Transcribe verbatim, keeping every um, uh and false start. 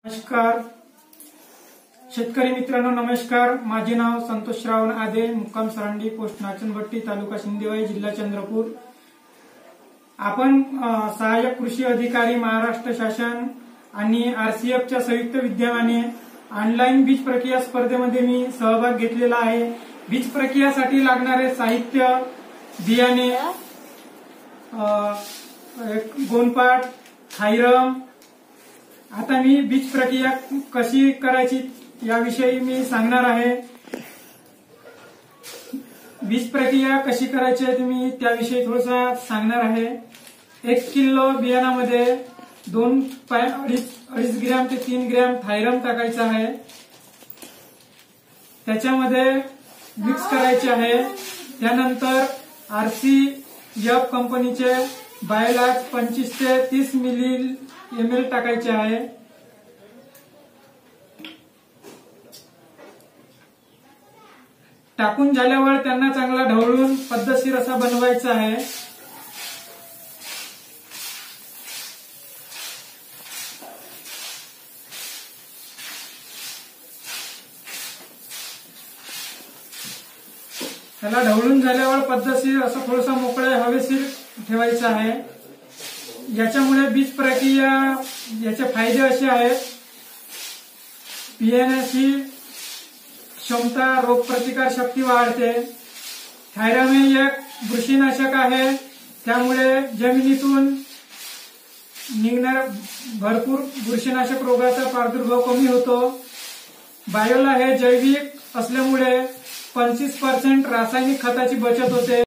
नमस्कार शेतकरी मित्रांनो, नमस्कार. माझे नाव संतोष श्रावण आदे, मुक्काम सरांडी, पोस्ट नाचनभट्टी, तालुका सिंदेवाही, जिल्हा चंद्रपूर. आपण सहाय्यक कृषी अधिकारी, महाराष्ट्र शासन आणि आरसीएफच्या संयुक्त विद्यमाने ऑनलाईन बीज प्रक्रिया स्पर्धेमध्ये मी सहभाग घेतलेला आहे. बीज प्रक्रियासाठी लागणारे साहित्य, बियाणे, गोनपाट, थायरम. आता मी बीज प्रक्रिया कशी करायची याविषयी मी सांगणार आहे. बीज प्रक्रिया कशी करायची आहे मी त्याविषयी थोडंसं सांगणार आहे. एक किलो बियाणामध्ये दोन अडीच अडीच ग्रॅम ते तीन ग्रॅम थायरम टाकायचा आहे. त्याच्यामध्ये मिक्स करायचे आहे. त्यानंतर आरसीएफ कंपनीचे बायोलॅक्स पंचवीस ते तीस मिली एम एल टाकायचे आहे. टाकून झाल्यावर त्यांना चांगला ढवळून पद्धतशीर असा बनवायचा आहे. त्याला ढवळून झाल्यावर पद्धतशीर असं थोडंसं मोकळ्या हवेशीर ठेवायचं आहे. याच्यामुळे बीज प्रक्रिया याचे फायदे असे आहेत. बियाण्याची क्षमता, रोगप्रतिकार शक्ती वाढते. थायरम हे एक बुरशीनाशक आहे, त्यामुळे जमिनीतून निघणाऱ्या भरपूर बुरशीनाशक रोगाचा प्रादुर्भाव कमी होतो. बायोला हे जैविक असल्यामुळे पंचवीस पर्सेंट रासायनिक खताची बचत होते.